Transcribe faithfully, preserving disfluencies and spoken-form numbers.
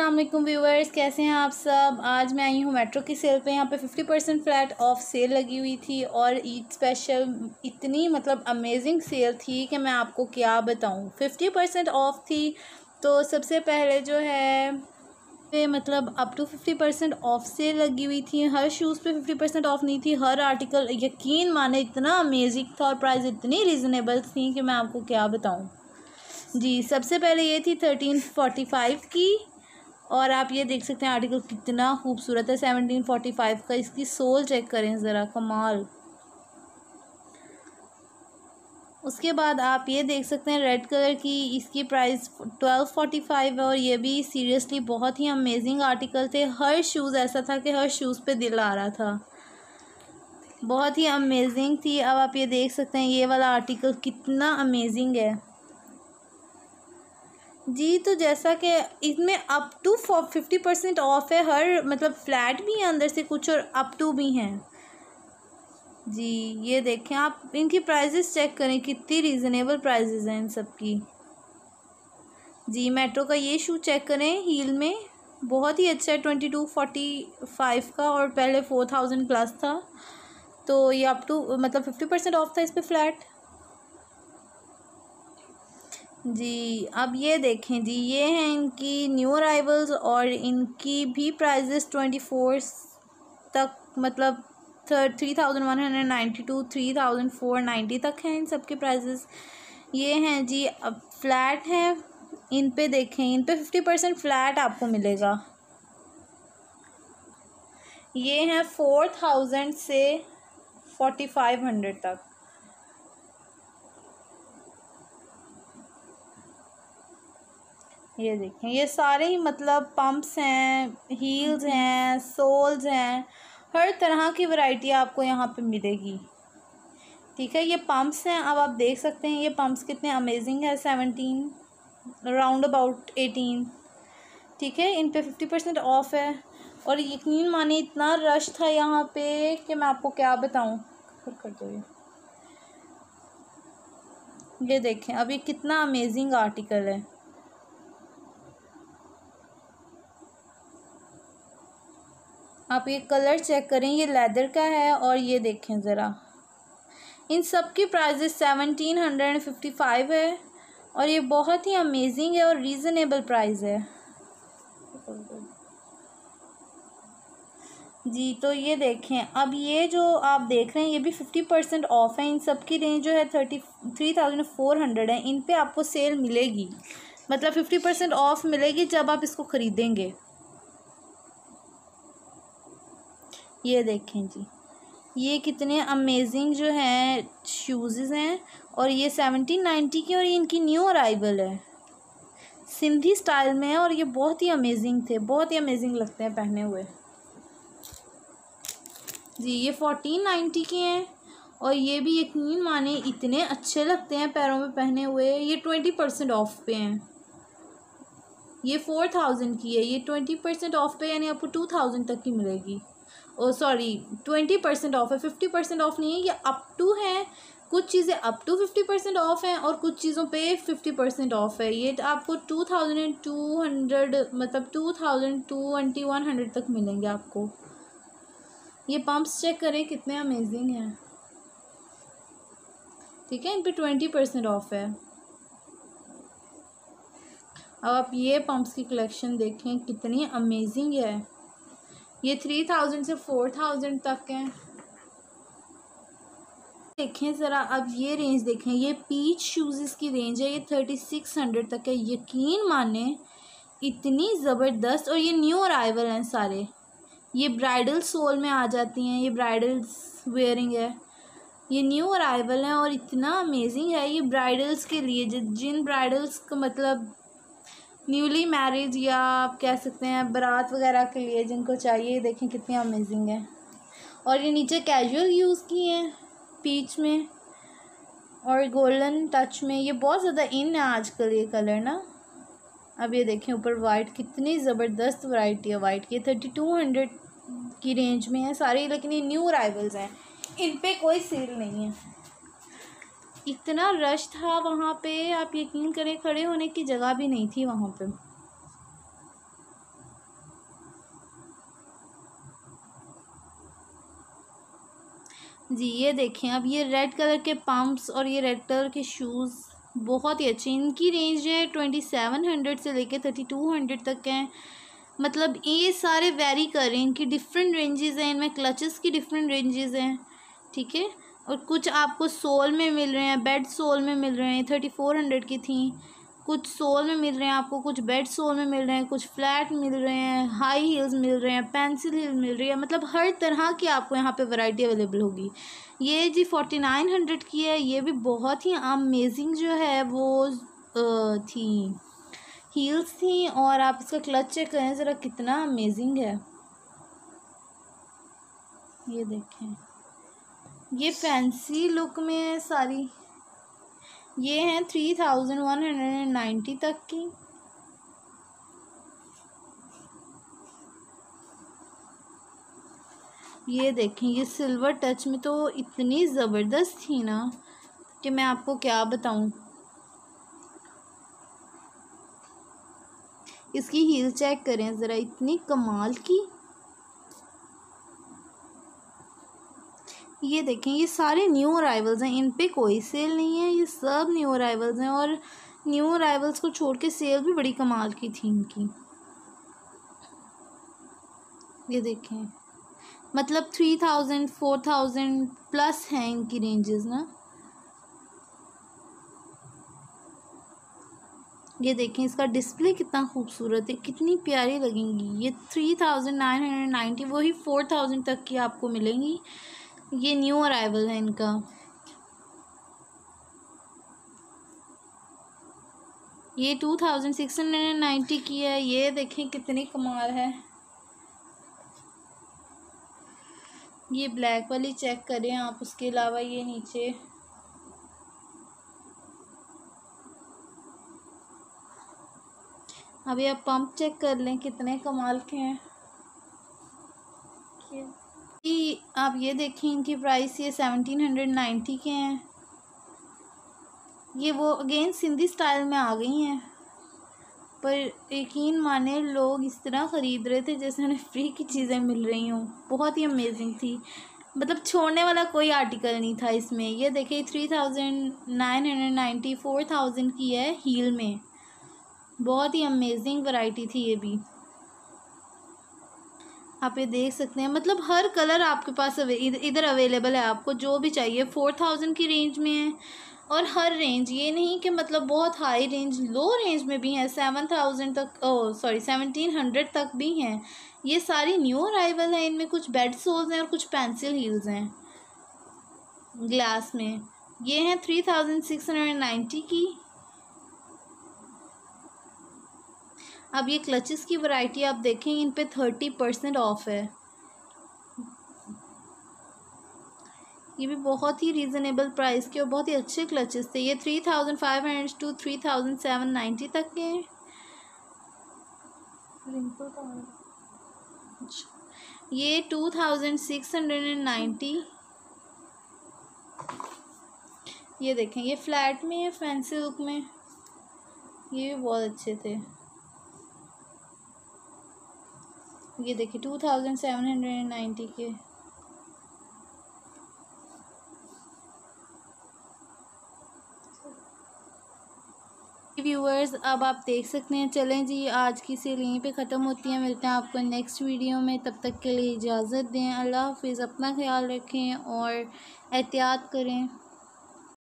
अस्सलाम वालेकुम व्यूअर्स, कैसे हैं आप सब। आज मैं आई हूँ मेट्रो की सेल पे। यहाँ पे fifty percent flat off sale लगी हुई थी और ईद स्पेशल इतनी मतलब अमेजिंग सेल थी कि मैं आपको क्या बताऊँ। फिफ्टी परसेंट ऑफ थी तो सबसे पहले जो है पे मतलब up to fifty percent off sale लगी हुई थी। हर शूज़ पे फिफ्टी परसेंट ऑफ नहीं थी, हर आर्टिकल यकीन माने इतना अमेजिंग था और प्राइस इतनी रीज़नेबल थी कि मैं आपको क्या बताऊँ जी। सबसे पहले ये थी थर्टीन फोर्टी फाइव की और आप ये देख सकते हैं आर्टिकल कितना खूबसूरत है। सेवनटीन फोर्टी फाइव का, इसकी सोल चेक करें ज़रा, कमाल। उसके बाद आप ये देख सकते हैं रेड कलर की, इसकी प्राइस ट्वेल्व फोर्टी फाइव है और ये भी सीरियसली बहुत ही अमेजिंग आर्टिकल थे। हर शूज़ ऐसा था कि हर शूज़ पे दिल आ रहा था, बहुत ही अमेजिंग थी। अब आप ये देख सकते हैं ये वाला आर्टिकल कितना अमेजिंग है जी। तो जैसा कि इसमें up to fifty percent off है, हर मतलब फ्लैट भी है अंदर से कुछ और अप टू भी हैं जी। ये देखें आप, इनकी प्राइसेस चेक करें, कितनी रीज़नेबल प्राइसेस हैं इन सब की जी। मेट्रो का ये शू चेक करें, हील में बहुत ही अच्छा है, ट्वेंटी टू फोर्टी फाइव का और पहले फोर थाउजेंड प्लस था। तो ये अप टू मतलब फिफ्टी परसेंट ऑफ था इस पर फ्लैट जी। अब ये देखें जी, ये हैं इनकी न्यू अराइवल्स और इनकी भी प्राइजेस ट्वेंटी फोर तक मतलब three thousand one hundred ninety two three thousand four ninety तक हैं इन सब के प्राइजेस। ये हैं जी, अब फ्लैट हैं इन पे देखें, इन पे फिफ्टी परसेंट फ्लैट आपको मिलेगा। ये हैं फोर थाउजेंड से फोर्टी फाइव हंड्रेड तक। ये देखें, ये सारे ही मतलब पंप्स हैं, हील्स हैं, सोल्स हैं, हर तरह की वैरायटी आपको यहाँ पे मिलेगी। ठीक है, ये पंप्स हैं। अब आप देख सकते हैं ये पंप्स कितने अमेजिंग है। सेवनटीन राउंड अबाउट एटीन, ठीक है, इन पे फिफ्टी परसेंट ऑफ है और यकीन माने इतना रश था यहाँ पे कि मैं आपको क्या बताऊँ। कर दो ये ये देखें, अब ये कितना अमेजिंग आर्टिकल है। आप ये कलर चेक करें, ये लेदर का है और ये देखें ज़रा, इन सब की prices seventeen hundred and fifty five है और ये बहुत ही अमेजिंग है और रीज़नेबल प्राइस है जी। तो ये देखें, अब ये जो आप देख रहे हैं ये भी फिफ्टी परसेंट ऑफ है। इन सब की रेंज जो है thirty three thousand four hundred है। इन पे आपको सेल मिलेगी, मतलब फिफ्टी परसेंट ऑफ मिलेगी जब आप इसको ख़रीदेंगे। ये देखें जी, ये कितने अमेजिंग जो हैं शूज़ हैं और ये सेवनटीन नाइन्टी की और ये इनकी न्यू अराइवल है, सिंधी स्टाइल में है और ये बहुत ही अमेजिंग थे, बहुत ही अमेजिंग लगते हैं पहने हुए जी। ये फोर्टीन नाइन्टी के हैं और ये भी यकीन माने इतने अच्छे लगते हैं पैरों में पहने हुए। ये ट्वेंटी परसेंट ऑफ पे हैं, ये फोर थाउजेंड की है, ये ट्वेंटी परसेंट ऑफ पे यानी आपको टू थाउजेंड तक की मिलेगी। Oh sorry, twenty percent off है, फिफ्टी परसेंट ऑफ नहीं है, ये अप टू है। कुछ चीज़ें up to fifty percent off हैं और कुछ चीज़ों पे फिफ्टी परसेंट ऑफ है। ये आपको two thousand and two hundred मतलब two thousand to twenty one hundred तक मिलेंगे आपको। ये पंप्स चेक करें कितने अमेजिंग हैं, ठीक है, इन पे ट्वेंटी परसेंट ऑफ है। अब आप ये पंप्स की कलेक्शन देखें कितनी अमेजिंग है। ये थ्री थाउजेंड से फोर थाउजेंड तक हैं। देखें ज़रा, अब ये रेंज देखें, ये पीच शूज़ की रेंज है, ये थर्टी सिक्स हंड्रेड तक है। यकीन माने इतनी ज़बरदस्त, और ये न्यू अराइवल हैं सारे। ये ब्राइडल सोल में आ जाती हैं, ये ब्राइडल वेयरिंग है, ये न्यू अराइवल हैं और इतना अमेजिंग है ये ब्राइडल्स के लिए, जिन ब्राइडल्स का मतलब न्यूली मैरिज या आप कह सकते हैं बारात वगैरह के लिए जिनको चाहिए। देखें कितनी अमेजिंग है और ये नीचे कैजुअल यूज़ की हैं पीच में और गोल्डन टच में। ये बहुत ज़्यादा इन है आजकल ये कलर ना। अब ये देखें ऊपर वाइट, कितनी ज़बरदस्त वैरायटी है वाइट की। थर्टी टू हंड्रेड की रेंज में है सारी, लेकिन ये न्यू अराइवल्स हैं, इन पे कोई सेल नहीं है। इतना रश था वहाँ पे, आप यकीन करें खड़े होने की जगह भी नहीं थी वहाँ पे। जी ये देखें, अब ये रेड कलर के पम्प्स और ये रेड कलर के शूज़ बहुत ही अच्छे, इनकी रेंज है ट्वेंटी सेवन हंड्रेड से लेके थर्टी टू हंड्रेड तक हैं। मतलब ये सारे वेरी कर रहे हैं, इनकी डिफरेंट रेंजेस हैं, इनमें क्लचेस की डिफरेंट रेंजेस हैं, ठीक है। और कुछ आपको सोल में मिल रहे हैं, बेड सोल में मिल रहे हैं, थर्टी फोर हंड्रेड की थी। कुछ सोल में मिल रहे हैं आपको, कुछ बेड सोल में मिल रहे हैं, कुछ फ्लैट मिल रहे हैं, हाई हील्स मिल रहे हैं, पेंसिल हील मिल रही है। मतलब हर तरह की आपको यहाँ पे वैरायटी अवेलेबल होगी। ये जी फोर्टी नाइन हंड्रेड की है, ये भी बहुत ही अमेजिंग जो है वो आ, थी हील्स थी। और आप इसका क्लच चेक करें ज़रा, कितना अमेजिंग है। ये देखें, ये फैंसी लुक में है सारी। ये हैं three thousand one hundred and ninety तक की। ये देखें, ये सिल्वर टच में तो इतनी ज़बरदस्त थी ना कि मैं आपको क्या बताऊं। इसकी हील चेक करें ज़रा, इतनी कमाल की। ये देखें, ये सारे न्यू अराइवल्स हैं, इन पे कोई सेल नहीं है, ये सब न्यू अराइवल्स हैं। और न्यू अराइवल्स को छोड़ के सेल भी बड़ी कमाल की थी इनकी। ये देखें, मतलब three thousand four thousand plus हैं इनकी रेंजेस ना। ये देखें, इसका डिस्प्ले कितना खूबसूरत है, कितनी प्यारी लगेंगी। ये three thousand nine hundred ninety, वही फोर थाउजेंड तक की आपको मिलेंगी। ये न्यू अराइवल है इनका। ये two thousand six hundred ninety की है। ये देखें कितनी कमाल है। ये ब्लैक वाली चेक करें आप। उसके अलावा ये नीचे अभी आप पंप चेक कर लें, कितने कमाल के हैं। कि आप ये देखें, इनकी प्राइस ये सेवनटीन हंड्रेड नाइन्टी के हैं। ये वो अगेन सिंधी स्टाइल में आ गई हैं, पर यकीन माने लोग इस तरह ख़रीद रहे थे जैसे उन्हें फ्री की चीज़ें मिल रही हों। बहुत ही अमेजिंग थी, मतलब छोड़ने वाला कोई आर्टिकल नहीं था इसमें। ये देखिए, three thousand nine hundred ninety four thousand की है हील में। बहुत ही अमेजिंग वैरायटी थी ये भी, आप ये देख सकते हैं। मतलब हर कलर आपके पास इधर अवेलेबल है, आपको जो भी चाहिए फोर थाउजेंड की रेंज में है। और हर रेंज, ये नहीं कि मतलब बहुत हाई रेंज, लो रेंज में भी हैं, सेवन थाउजेंड तक, ओ सॉरी सेवनटीन हंड्रेड तक भी हैं। ये सारी न्यू अराइवल हैं। इनमें कुछ बेड सोल्स हैं और कुछ पेंसिल हील्स हैं ग्लास में। ये हैं three thousand six hundred ninety की। अब ये क्लचेस की वैरायटी आप देखें, इन पे थर्टी परसेंट ऑफ है। ये भी बहुत ही रीज़नेबल प्राइस के और बहुत ही अच्छे क्लचेस थे। ये three thousand five hundred to three thousand seven ninety तक के हैं। ये two thousand six hundred and ninety. ये देखें, ये फ्लैट में है, फैंसी लुक में, ये भी बहुत अच्छे थे। ये देखिए, two thousand seven hundred and ninety के। व्यूअर्स, अब आप देख सकते हैं। चलें जी, आज की सेल यहीं पे ख़त्म होती है। मिलते हैं आपको नेक्स्ट वीडियो में, तब तक के लिए इजाज़त दें। अल्लाह हाफिज़, अपना ख्याल रखें और एहतियात करें।